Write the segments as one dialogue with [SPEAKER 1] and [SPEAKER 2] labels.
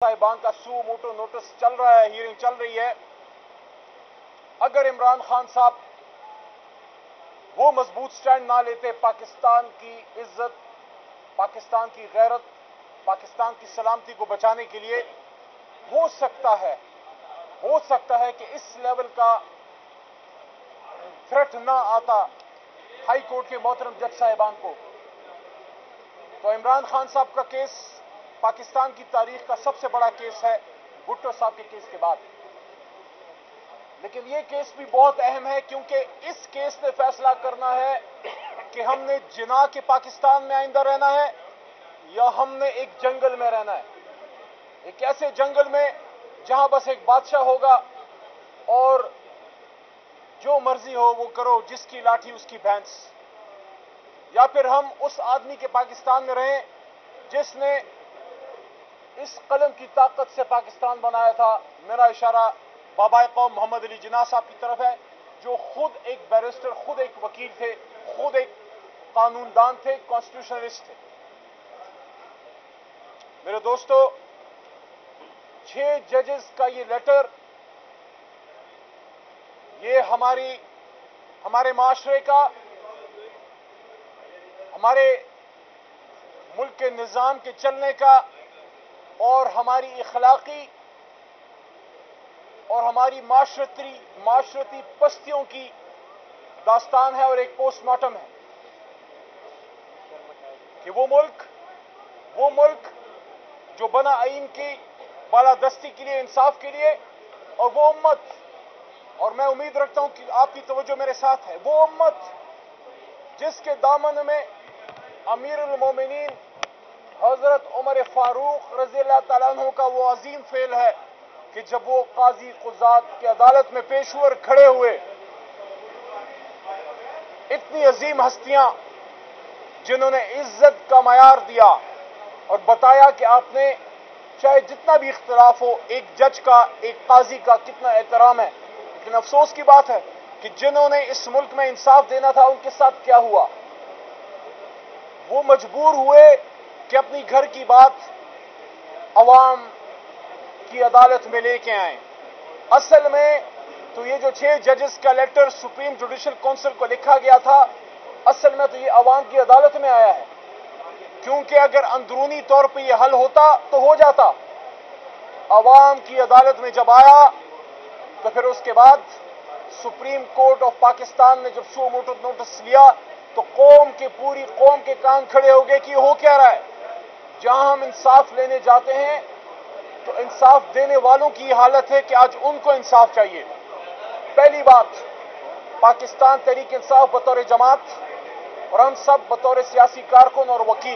[SPEAKER 1] صاحبان کا سو motto notice چل رہا ہے، ہیئرنگ چل رہی ہے. اگر عمران خان صاحب وہ مضبوط سٹینڈ نہ لیتے پاکستان کی عزت، پاکستان کی غیرت، پاکستان کی سلامتی کو بچانے کے لیے، ہو سکتا ہے کہ اس لیول کا تھریٹ نہ آتا ہائی کورٹ کے محترم جج صاحبان کو. تو عمران خان صاحب کا کیس پاکستان کی تاریخ کا سب سے بڑا کیس ہے بھٹو صاحب کے کیس کے بعد. لیکن یہ کیس بھی بہت اہم ہے کیونکہ اس کیس نے فیصلہ کرنا ہے کہ ہم نے جناح کے پاکستان میں آئندہ رہنا ہے یا ہم نے ایک جنگل میں رہنا ہے. ایک ایسے جنگل میں جہاں بس ایک بادشاہ ہوگا اور جو مرضی ہو وہ کرو، جس کی لاٹھی اس کی بھینس. یا پھر ہم اس آدمی کے پاکستان میں رہیں جس نے اس قلم کی طاقت سے پاکستان بنایا تھا. میرا اشارہ بابائے قوم محمد علی جناح صاحب کی طرف ہے، جو خود ایک بیرسٹر، خود ایک وکیل تھے، خود ایک قانون دان تھے، کانسٹیٹیوشنلسٹ تھے. میرے دوستو، 6 ججز کا یہ لیٹر، یہ ہمارے معاشرے کا، ہمارے ملک کے نظام کے چلنے کا اور ہماری اخلاقی اور ہماری معاشرتی پستیوں کی داستان ہے اور ایک پوسٹ مارٹم ہے کہ وہ ملک جو بنا آئین کی بالادستی کے لیے، انصاف کے لیے، اور وہ امت، اور میں امید رکھتا ہوں کہ آپ کی توجہ میرے ساتھ ہے، وہ امت جس کے دامن میں امیر المومنین حضرت عمر فاروق رضی اللہ تعالیٰ عنہ کا وہ عظیم فعل ہے کہ جب وہ قاضی قضات کی عدالت میں پیش ہوئے اور کھڑے ہوئے، اتنی عظیم ہستیاں جنہوں نے عزت کا معیار دیا اور بتایا کہ آپ نے چاہے جتنا بھی اختلاف ہو، ایک جج کا، ایک قاضی کا کتنا احترام ہے. لیکن افسوس کی بات ہے کہ جنہوں نے اس ملک میں انصاف دینا تھا ان کے ساتھ کیا ہوا؟ وہ مجبور ہوئے کہ اپنی گھر کی بات عوام کی عدالت میں لے کے آئیں. اصل میں تو یہ جو 6 ججز کا لیٹر سپریم جوڈیشل کونسل کو لکھا گیا تھا، اصل میں تو یہ عوام کی عدالت میں آیا ہے، کیونکہ اگر اندرونی طور پہ یہ حل ہوتا تو ہو جاتا. عوام کی عدالت میں جب آیا تو پھر اس کے بعد سپریم کورٹ آف پاکستان نے جب سو موٹو نوٹس لیا تو پوری قوم کے کان کھڑے ہو گئے کہ یہ ہو کیا رہا ہے. جہاں ہم انصاف لینے جاتے ہیں تو انصاف دینے والوں کی یہ حالت ہے کہ آج ان کو انصاف چاہیے. پہلی بات، پاکستان تحریک انصاف بطور جماعت اور ہم سب بطور سیاسی کارکن اور وکیل،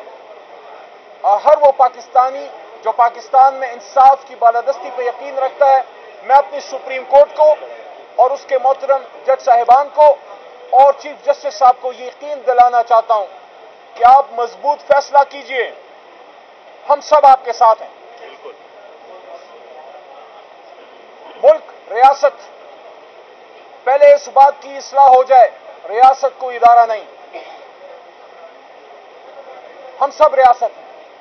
[SPEAKER 1] ہر وہ پاکستانی جو پاکستان میں انصاف کی بالادستی پہ یقین رکھتا ہے، میں اپنی سپریم کورٹ کو اور اس کے محترم جج صاحبان کو اور چیف جسٹس صاحب کو یہ یقین دلانا چاہتا ہوں کہ آپ مضبوط فیصلہ کیجئے، ہم سب آپ کے ساتھ ہیں. ملک، ریاست، پہلے اس بات کی اصلاح ہو جائے، ریاست کو ادارہ نہیں، ہم سب ریاست ہیں.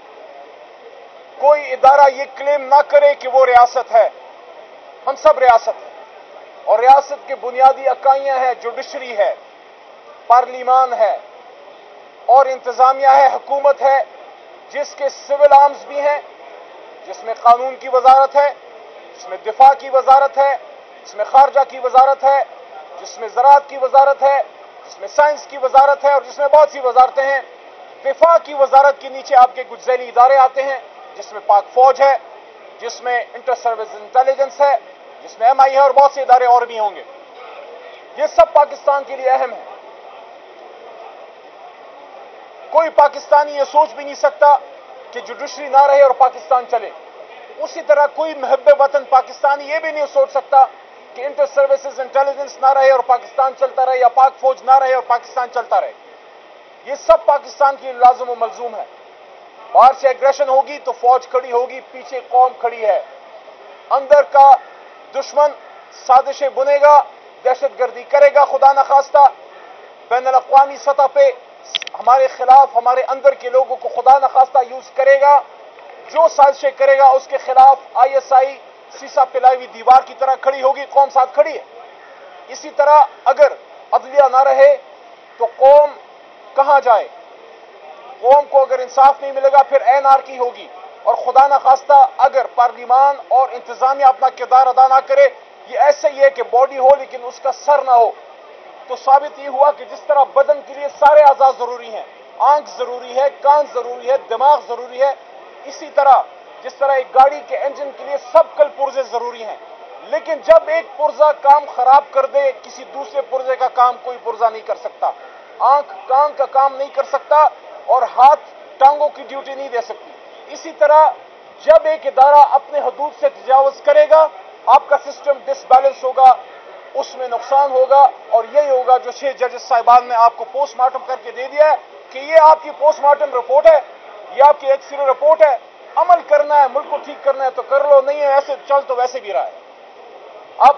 [SPEAKER 1] کوئی ادارہ یہ کلیم نہ کرے کہ وہ ریاست ہے، ہم سب ریاست ہیں. اور ریاست کے بنیادی اکائیاں ہیں، جوڈیشری ہے، پارلیمان ہے اور انتظامیہ ہے، حکومت ہے، جس کے سول آرمز بھی ہیں، جس میں قانون کی وزارت ہے، جس میں دفاع کی وزارت ہے، جس میں خارجہ کی وزارت ہے، جس میں زراعت کی وزارت ہے، جس میں سائنس کی وزارت ہے اور جس میں بہت سی وزارتیں ہیں. دفاع کی وزارت کے نیچے آپ کے کچھ ذیلی ادارے آتے ہیں، جس میں پاک فوج ہے، جس میں انٹر سروس انٹیلیجنس ہے، جس میں MI ہے اور بہت سے ادارے اور بھی ہوں گے. یہ سب پاکستان کے لیے اہم ہے. کوئی پاکستانی یہ سوچ بھی نہیں سکتا کہ جوڈیشری نہ رہے اور پاکستان چلے. اسی طرح کوئی محب وطن پاکستانی یہ بھی نہیں سوچ سکتا کہ انٹر سروسز انٹیلیجنس نہ رہے اور پاکستان چلتا رہے، یا پاک فوج نہ رہے اور پاکستان چلتا رہے. یہ سب پاکستان کی لازم و ملزوم ہے. باہر سے ایگریشن ہوگی تو فوج کھڑی ہوگی، پیچھے قوم کھڑی ہے. اندر کا دشمن سازشیں بنے گا، دہشت گردی کرے گا، خدا نخواستہ بین الاقوامی سطح پہ ہمارے خلاف، ہمارے اندر کے لوگوں کو خدا نخواستہ یوز کرے گا. جو سازشیں کرے گا اس کے خلاف ISI سیسا پلائی ہوئی دیوار کی طرح کھڑی ہوگی، قوم ساتھ کھڑی ہے۔ اسی طرح اگر عدلیہ نہ رہے تو قوم کہاں جائے؟ قوم کو اگر انصاف نہیں ملے گا پھر اینارکی ہوگی، اور خدا نخواستہ اگر پارلیمان اور انتظامیہ اپنا کردار ادا نہ کرے، یہ ایسے ہی ہے کہ باڈی ہو لیکن اس کا سر نہ ہو، تو ثابت یہ ہوا کہ جس طرح بدن کے لیے سارے اعضاء ضروری ہیں، آنکھ ضروری ہے، کان ضروری ہے، دماغ ضروری ہے، اسی طرح جس طرح ایک گاڑی کے انجن کے لیے سب کل پرزے ضروری ہیں، لیکن جب ایک پرزہ کام خراب کر دے کسی دوسرے پرزے کا کام کوئی پرزہ نہیں کر سکتا، آنکھ کان کا کام نہیں کر سکتا اور ہاتھ ٹانگوں کی ڈیوٹی نہیں دے سکتی۔ اسی طرح جب ایک ادارہ اپنے حدود سے تجاوز کرے گا، آپ کا سسٹم ڈس بیلنس ہوگا، اس میں نقصان ہوگا، اور یہی ہوگا جو 6 ججز صاحبان نے آپ کو پوسٹ مارٹم کر کے دے دیا ہے کہ یہ آپ کی پوسٹ مارٹم رپورٹ ہے، یہ آپ کی ایکسرے رپورٹ ہے، عمل کرنا ہے، ملک کو ٹھیک کرنا ہے تو کر لو، نہیں ہے ایسے چل تو ویسے بھی رہا ہے۔ اب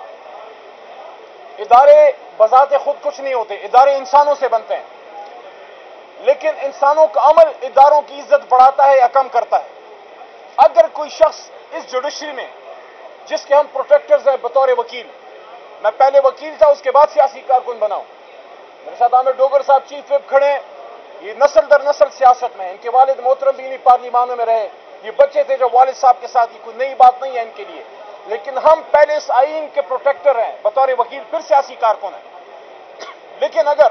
[SPEAKER 1] ادارے بذات خود کچھ نہیں ہوتے، ادارے انسانوں سے بنتے ہیں، لیکن انسانوں کا عمل اداروں کی عزت بڑھاتا ہے یا کم کرتا ہے۔ اگر کوئی شخص اس جوڈیشری میں جس کے ہم پروٹیکٹرز ہیں بطور وکیل، میں پہلے وکیل تھا اس کے بعد سیاسی کارکن بنا ہوں، میرے ساتھ عامر ڈوگر صاحب چیف وپ کھڑے ہیں، یہ نسل در نسل سیاست میں ہیں، ان کے والد محترم بھی انہی پارلیمانوں میں رہے، یہ بچے تھے جو والد صاحب کے ساتھ، یہ کوئی نئی بات نہیں ہے ان کے لیے، لیکن ہم پہلے اس آئین کے پروٹیکٹر ہیں بطور وکیل، پھر سیاسی کارکن ہیں۔ لیکن اگر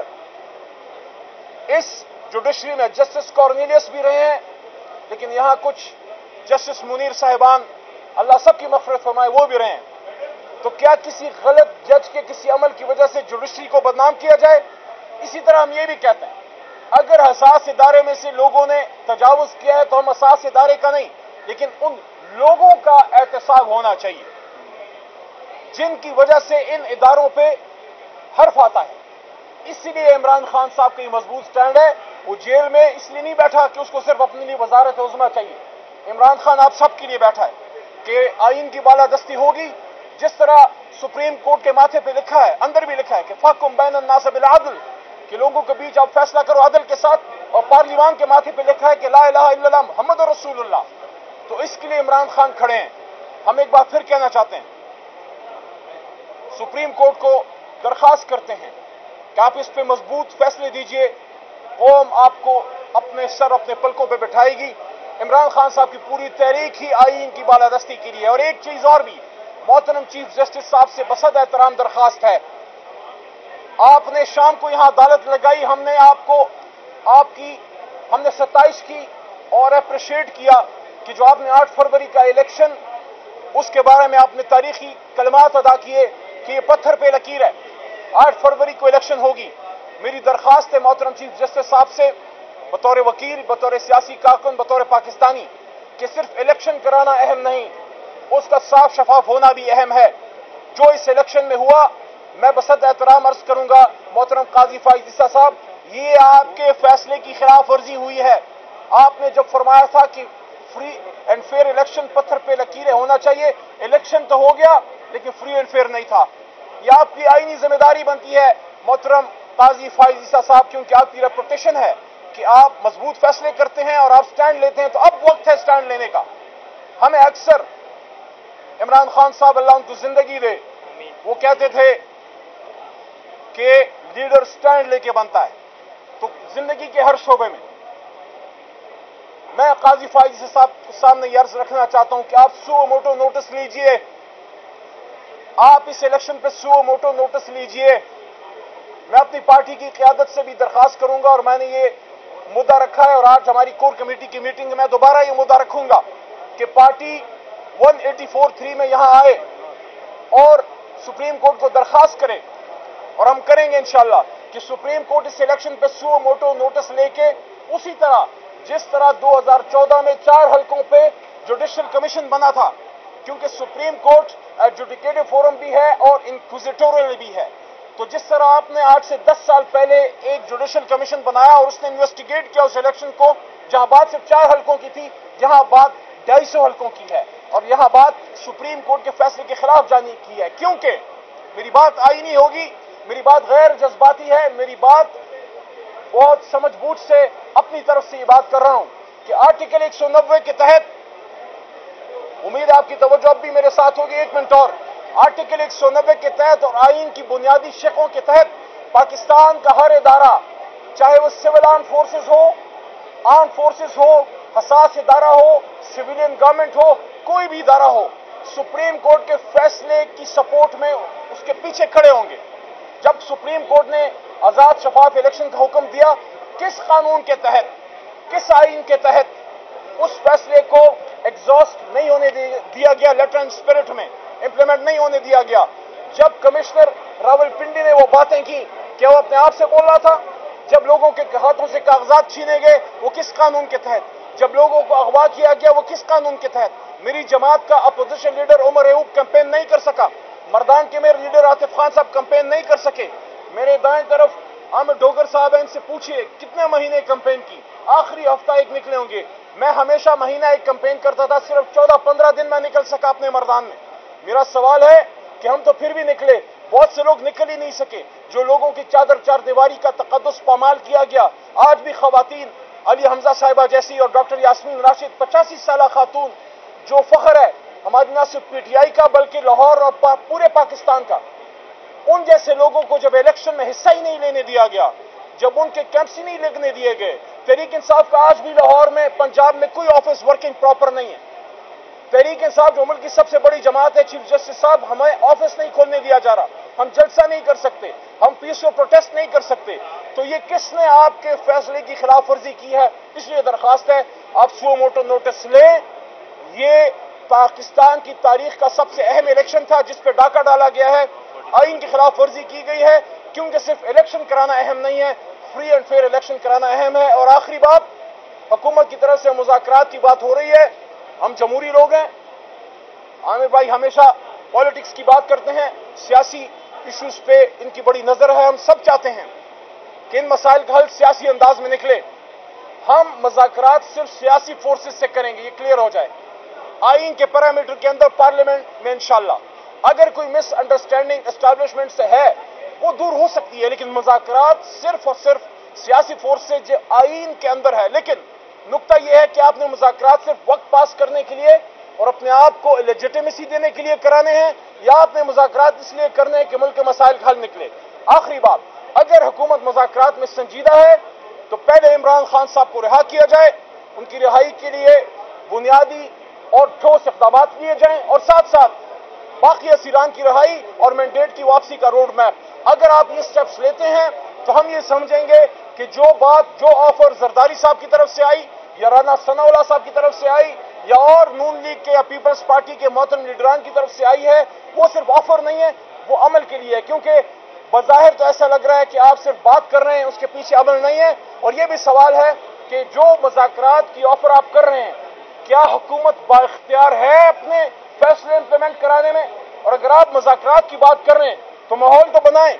[SPEAKER 1] اس جوڈیشری میں جسٹس کارنیلیس بھی رہے ہیں، لیکن یہاں کچھ جسٹس منیر صاحبان اللہ سب کی مغفرت فرمائے وہ بھی رہے ہیں، تو کیا کسی غلط جج کے کسی عمل کی وجہ سے جوڈیشری کو بدنام کیا جائے؟ اسی طرح ہم یہ بھی کہتے ہیں اگر حساس ادارے میں سے لوگوں نے تجاوز کیا ہے تو ہم حساس ادارے کا نہیں لیکن ان لوگوں کا احتساب ہونا چاہیے جن کی وجہ سے ان اداروں پہ حرف آتا ہے۔ اسی لیے عمران خان صاحب کا یہ مضبوط سٹینڈ ہے، وہ جیل میں اس لیے نہیں بیٹھا کہ اس کو صرف اپنے لیے وزارت عظمیٰ چاہیے، عمران خان آپ سب کے لیے بیٹھا ہے کہ آئین کی بالادستی ہوگی، جس طرح سپریم کورٹ کے ماتھے پہ لکھا ہے، اندر بھی لکھا ہے کہ فَحْكُم بَيْنَ النَّاسِ بِالْعَدْلِ، کہ لوگوں کے بیچ آپ فیصلہ کرو عدل کے ساتھ، اور پارلیمان کے ماتھے پہ لکھا ہے کہ لا الہ الا اللہ محمد رسول اللہ۔ تو اس کے لیے عمران خان کھڑے ہیں۔ ہم ایک بار پھر کہنا چاہتے ہیں، سپریم کورٹ کو درخواست کرتے ہیں کہ آپ اس پہ مضبوط فیصلے دیجئے، قوم آپ کو اپنے سر اپنے پلکوں پہ بٹھائے گی۔ عمران خان صاحب کی پوری تحریک ہی آئین کی بالادستی کے لیے۔ اور ایک چیز اور بھی محترم چیف جسٹس صاحب سے بصد احترام درخواست ہے، آپ نے شام کو یہاں عدالت لگائی، ہم نے آپ کو ہم نے ستائش کی اور اپریشیٹ کیا کہ جو آپ نے 8 فروری کا الیکشن، اس کے بارے میں آپ نے تاریخی کلمات ادا کیے کہ یہ پتھر پہ لکیر ہے، 8 فروری کو الیکشن ہوگی۔ میری درخواست ہے محترم چیف جسٹس صاحب سے بطور وکیل، بطور سیاسی کارکن، بطور پاکستانی، کہ صرف الیکشن کرانا اہم نہیں، اس کا صاف شفاف ہونا بھی اہم ہے۔ جو اس الیکشن میں ہوا، میں بصد احترام عرض کروں گا محترم قاضی فائز عیسیٰ صاحب، یہ آپ کے فیصلے کی خلاف ورزی ہوئی ہے۔ آپ نے جب فرمایا تھا کہ فری اینڈ فیئر الیکشن پتھر پہ لکیریں ہونا چاہیے، الیکشن تو ہو گیا لیکن فری اینڈ فیئر نہیں تھا۔ یہ آپ کی آئینی ذمہ داری بنتی ہے محترم قاضی فائز عیسیٰ صاحب، کیونکہ آپ کی ریپوٹیشن ہے کہ آپ مضبوط فیصلے کرتے ہیں اور آپ سٹینڈ لیتے ہیں، تو اب وقت ہے سٹینڈ لینے کا۔ ہمیں اکثر عمران خان صاحب اللہ ان کو زندگی دے، وہ کہتے تھے کہ لیڈر سٹینڈ لے کے بنتا ہے، تو زندگی کے ہر شعبے میں میں قاضی فائز صاحب کے سامنے یہ عرض رکھنا چاہتا ہوں کہ آپ سو موٹو نوٹس لیجئے، آپ اس الیکشن پہ سو موٹو نوٹس لیجئے۔ میں اپنی پارٹی کی قیادت سے بھی درخواست کروں گا، اور میں نے یہ مدعا رکھا ہے، اور آج ہماری کور کمیٹی کی میٹنگ میں دوبارہ یہ مدعا رکھوں گا کہ پارٹی 184(3) میں یہاں آئے اور سپریم کورٹ کو درخواست کرے، اور ہم کریں گے انشاءاللہ کہ سپریم کورٹ اس الیکشن پہ سو موٹو نوٹس لے کے اسی طرح جس طرح 2014 میں 4 حلقوں پہ جوڈیشل کمیشن بنا تھا، کیونکہ سپریم کورٹ ایڈجوڈیکیٹو فورم بھی ہے اور انکوزیٹورل بھی ہے، تو جس طرح آپ نے 8 سے 10 سال پہلے ایک جوڈیشل کمیشن بنایا اور اس نے انویسٹیگیٹ کیا اس الیکشن کو، جہاں بات صرف 4 حلقوں کی تھی، یہاں بات 250 حلقوں کی ہے، اور یہاں بات سپریم کورٹ کے فیصلے کے خلاف جانے کی ہے۔ کیونکہ میری بات آئینی ہوگی، میری بات غیر جذباتی ہے، میری بات بہت سمجھ بوجھ سے اپنی طرف سے یہ بات کر رہا ہوں کہ آرٹیکل 190 کے تحت امید ہے آپ کی توجہ اب بھی میرے ساتھ ہوگی. 1 منٹ اور. آرٹیکل 190 کے تحت اور آئین کی بنیادی شقوں کے تحت پاکستان کا ہر ادارہ، چاہے وہ سول آرم فورسز ہو، آرم فورسز ہو، حساس ادارہ ہو، سویلین گورنمنٹ ہو، کوئی بھی ادارہ ہو، سپریم کورٹ کے فیصلے کی سپورٹ میں اس کے پیچھے کھڑے ہوں گے. جب سپریم کورٹ نے آزاد شفاف الیکشن کا حکم دیا، کس قانون کے تحت، کس آئین کے تحت اس فیصلے کو ایگزاسٹ نہیں ہونے دیا گیا، لیٹر اینڈ اسپرٹ میں امپلیمنٹ نہیں ہونے دیا گیا. جب کمشنر راول پنڈی نے وہ باتیں کی، کیا وہ اپنے آپ سے بول رہا تھا؟ جب لوگوں کے ہاتھوں سے کاغذات چھینے گئے، وہ کس قانون کے تحت؟ جب لوگوں کو اغوا کیا گیا، وہ کس قانون کے تحت؟ میری جماعت کا opposition leader Umar Ayub campaign نہیں کر سکا، مردان کے میرے لیڈر عاطف خان صاحب کیمپین نہیں کر سکے. میرے دائیں طرف عامر ڈوگر صاحب ہیں، ان سے پوچھئے کتنے مہینے کیمپین کی، آخری ہفتہ ایک نکلے ہوں گے. میں ہمیشہ مہینہ ایک کیمپین کرتا تھا، صرف 14-15 دن میں نکل سکا اپنے مردان میں. میرا سوال ہے کہ ہم تو پھر بھی نکلے، بہت سے لوگ نکل ہی نہیں سکے. جو لوگوں کی چادر چار دیواری کا تقدس پامال کیا گیا، آج بھی خواتین علی حمزہ صاحبہ جیسی اور ڈاکٹر یاسمین راشد 85 سالہ خاتون، جو فخر ہے ہماری نہ صرف پی ٹی آئی کا بلکہ لاہور اور پورے پاکستان کا، ان جیسے لوگوں کو جب الیکشن میں حصہ ہی نہیں لینے دیا گیا، جب ان کے کیمپس ہی نہیں لگنے دیے گئے. تحریک انصاف کا آج بھی لاہور میں، پنجاب میں کوئی آفس ورکنگ پراپر نہیں ہے. تحریک انصاف جو ملک کی سب سے بڑی جماعت ہے، چیف جسٹس صاحب، ہمیں آفس نہیں کھولنے دیا جا رہا، ہم جلسہ نہیں کر سکتے، ہم پیسفل پروٹیسٹ نہیں کر سکتے. تو یہ کس نے آپ کے فیصلے کی خلاف ورزی کی ہے؟ اس لیے درخواست ہے آپ سو موٹو نوٹس لیں. یہ پاکستان کی تاریخ کا سب سے اہم الیکشن تھا جس پہ ڈاکہ ڈالا گیا ہے، آئین کی خلاف ورزی کی گئی ہے، کیونکہ صرف الیکشن کرانا اہم نہیں ہے، فری اینڈ فیئر الیکشن کرانا اہم ہے. اور آخری بات، حکومت کی طرف سے مذاکرات کی بات ہو رہی ہے. ہم جمہوری لوگ ہیں، عامر بھائی ہمیشہ پالیٹکس کی بات کرتے ہیں، سیاسی ایشوز پہ ان کی بڑی نظر ہے. ہم سب چاہتے ہیں کہ ان مسائل کا حل سیاسی انداز میں نکلے. ہم مذاکرات صرف سیاسی فورسز سے کریں گے، یہ کلیئر ہو جائے. آئین کے پیرامیٹر کے اندر پارلیمنٹ میں انشاءاللہ اگر کوئی مس انڈرسٹینڈنگ اسٹیبلشمنٹ سے ہے وہ دور ہو سکتی ہے، لیکن مذاکرات صرف اور صرف سیاسی فورس سے جو آئین کے اندر ہے. لیکن نقطہ یہ ہے کہ آپ نے مذاکرات صرف وقت پاس کرنے کے لیے اور اپنے آپ کو لیجیٹیمیسی دینے کے لیے کرانے ہیں، یا آپ نے مذاکرات اس لیے کرنے ہیں کہ ملک کے مسائل کا حل نکلے. آخری بات، اگر حکومت مذاکرات میں سنجیدہ ہے تو پہلے عمران خان صاحب کو رہا کیا جائے، ان کی رہائی کے لیے بنیادی اور ٹھوس اقدامات لیے جائیں، اور ساتھ ساتھ باقی اسیران کی رہائی اور مینڈیٹ کی واپسی کا روڈ میپ. اگر آپ یہ سٹیپس لیتے ہیں تو ہم یہ سمجھیں گے کہ جو آفر زرداری صاحب کی طرف سے آئی یا رانا ثناء اللہ صاحب کی طرف سے آئی یا اور نون لیگ کے یا پیپلز پارٹی کے محترم لیڈران کی طرف سے آئی ہے، وہ صرف آفر نہیں ہے، وہ عمل کے لیے ہے. کیونکہ بظاہر تو ایسا لگ رہا ہے کہ آپ صرف بات کر رہے ہیں، اس کے پیچھے عمل نہیں ہے. اور یہ بھی سوال ہے کہ جو مذاکرات کی آفر آپ کر رہے ہیں، کیا حکومت با اختیار ہے اپنے فیصلے امپلیمنٹ کرانے میں؟ اور اگر آپ مذاکرات کی بات کر رہے ہیں تو ماحول تو بنائیں.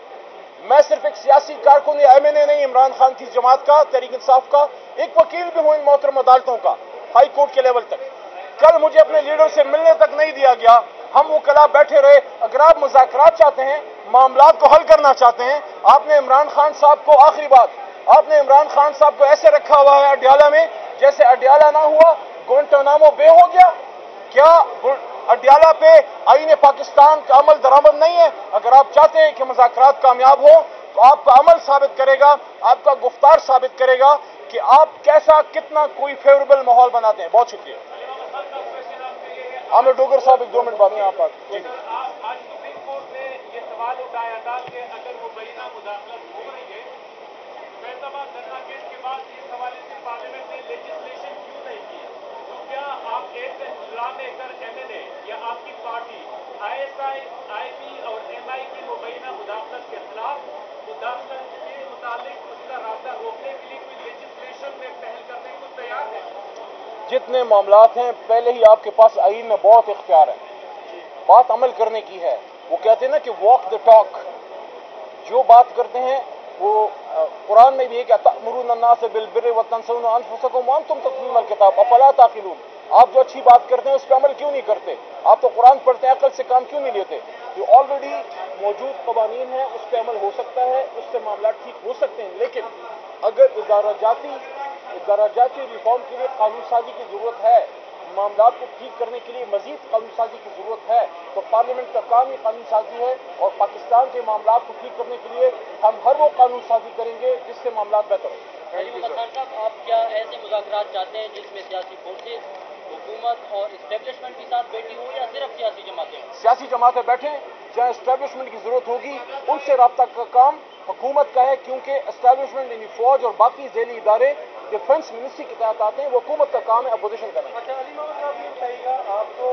[SPEAKER 1] میں صرف ایک سیاسی کارکن یا ایم این اے نہیں، عمران خان کی جماعت کا، تحریک انصاف کا ایک وکیل بھی ہوں ان محترم عدالتوں کا، ہائی کورٹ کے لیول تک. کل مجھے اپنے لیڈر سے ملنے تک نہیں دیا گیا، ہم وہ کلا بیٹھے رہے. اگر آپ مذاکرات چاہتے ہیں، معاملات کو حل کرنا چاہتے ہیں، آپ نے عمران خان صاحب کو، آخری بات، آپ نے عمران خان صاحب کو ایسے رکھا ہوا ہے اڈیالہ میں جیسے اڈیالہ نہ ہوا گوانٹانامو بے ہو گیا. کیا اڈیالہ پہ آئین پاکستان کا عمل درآمد نہیں ہے؟ اگر آپ چاہتے ہیں کہ مذاکرات کامیاب ہو تو آپ کا عمل ثابت کرے گا، آپ کا گفتار ثابت کرے گا کہ آپ کتنا کوئی فیوریبل ماحول بناتے ہیں. بہت شکریہ. عامر ڈوگر صاحب 1-2 منٹ بعد میں آپ آج
[SPEAKER 2] سپریم کورٹ نے یہ سوال اٹھایا تھا کہ اگر مبینہ مداخلت ہو رہی ہے، فیصلہ دھرنا کیس کے بعد یہ سوال ہے کہ پارلیمنٹ نے لیجسلیشن کیوں نہیں کی؟ تو کیا آپ ایک lawmaker M N A یا آپ کی پارٹی آئی ایس آئی، آئی پی اور ایم آئی کی مبینہ مداخلت کے خلاف مداخلت کے متعلق اس کا رابطہ روکنے کے لیے کوئی لیجسلیشن میں پہل کرنے کو تیار ہے؟
[SPEAKER 1] جتنے معاملات ہیں پہلے ہی آپ کے پاس آئین میں بہت اختیار ہے، بات عمل کرنے کی ہے. وہ کہتے ہیں نا کہ واک دا ٹاک، جو بات کرتے ہیں وہ قرآن میں بھی ہے کہ تأمرون الناس بالبر وتنسون انفسکم وانتم تتلون الکتاب افلا تعقلون. آپ جو اچھی بات کرتے ہیں اس پہ عمل کیوں نہیں کرتے؟ آپ تو قرآن پڑھتے ہیں، عقل سے کام کیوں نہیں لیتے؟ جو آلریڈی موجود قوانین ہیں اس پہ عمل ہو سکتا ہے، اس سے معاملات ٹھیک ہو سکتے ہیں. لیکن اگر ادارہ جاتی ریفارم کے لیے قانون سازی کی ضرورت ہے، معاملات کو ٹھیک کرنے کے لیے مزید قانون سازی کی ضرورت ہے تو پارلیمنٹ کا کام ہی قانون سازی ہے، اور پاکستان کے معاملات کو ٹھیک کرنے کے لیے ہم ہر وہ قانون سازی کریں گے جس سے معاملات بہتر ہوں۔
[SPEAKER 3] خان صاحب، آپ کیا ایسے مذاکرات چاہتے ہیں جس میں سیاسی فورسز، حکومت اور اسٹیبلشمنٹ بھی ساتھ بیٹھی ہو، یا صرف سیاسی جماعتیں؟
[SPEAKER 1] سیاسی جماعتیں بیٹھیں، جہاں اسٹیبلشمنٹ کی ضرورت ہوگی ان سے رابطہ کا کام حکومت کا ہے، کیونکہ اسٹیبلشمنٹ یعنی فوج اور باقی ذیلی ادارے ڈیفنس منسٹری کے تحت آتے ہیں، وہ حکومت کا کام ہے اپوزیشن کا نہیں۔
[SPEAKER 2] اچھا علی محمد صاحب، یہ بتائیے گا، آپ کو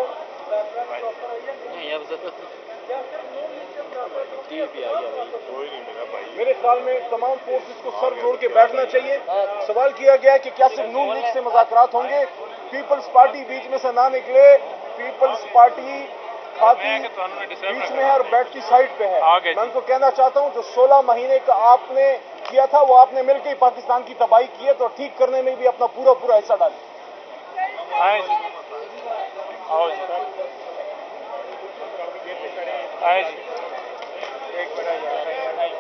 [SPEAKER 4] کوئی نہیں میرا بھائی،
[SPEAKER 1] میرے خیال میں تمام فورسز کو سر جوڑ کے بیٹھنا چاہیے۔ سوال کیا گیا کہ کیا صرف نون لیگ سے مذاکرات ہوں گے؟ پیپلز پارٹی بیچ میں سے نہ نکلے، پیپلز پارٹی کھاتی بیچ میں ہے اور بیٹھتی سائڈ پہ ہے۔ میں ان کو کہنا چاہتا ہوں جو 16 مہینے کا آپ نے کیا تھا وہ آپ نے مل کے ہی پاکستان کی تباہی کی ہے، تو ٹھیک کرنے میں بھی اپنا پورا حصہ ڈالیں۔
[SPEAKER 4] ایک منٹ